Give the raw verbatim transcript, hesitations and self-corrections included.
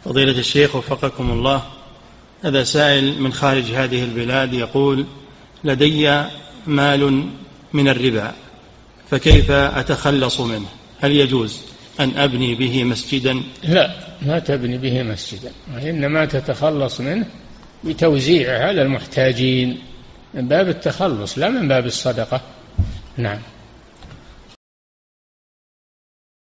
فضيلة الشيخ وفقكم الله، هذا سائل من خارج هذه البلاد يقول: لدي مال من الربا فكيف أتخلص منه؟ هل يجوز أن أبني به مسجدا؟ لا، ما تبني به مسجدا، وإنما تتخلص منه بتوزيعه على المحتاجين من باب التخلص لا من باب الصدقة. نعم.